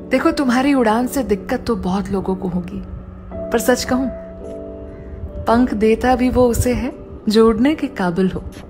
देखो, तुम्हारी उड़ान से दिक्कत तो बहुत लोगों को होगी, पर सच कहूं, पंख देता भी वो उसे है जो उड़ने के काबिल हो।